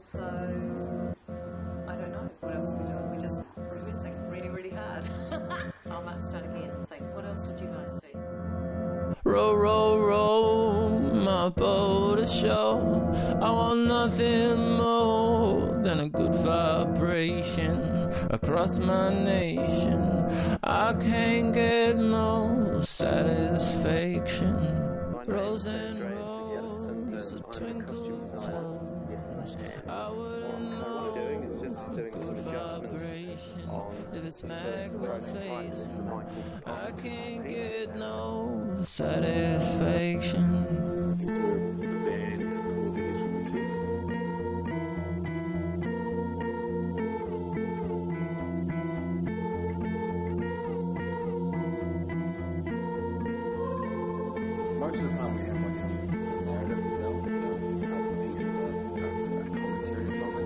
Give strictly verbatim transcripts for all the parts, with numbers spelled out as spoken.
So, I don't know. What else are we doing? We're just rehearsing really, really hard. I might start again and think, what else did you guys see? Row, row, row, my boat ashore. I want nothing more than a good vibration across my nation. I can't get no satisfaction. Rows and rows of twinkle toes. I wouldn't know good vibration if it's magma facing. I can't get no satisfaction. Most of the time we have like a narrative to tell, you know, how the piece of a, a, a commentary or something.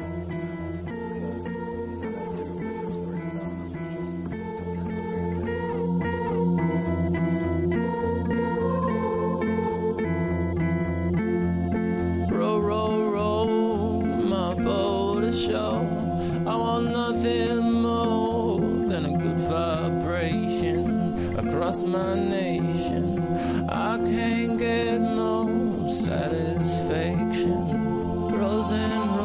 Row, row, row, my boat ashore. I want nothing more than a good vibration across my nation. I can't get no satisfaction. Rows and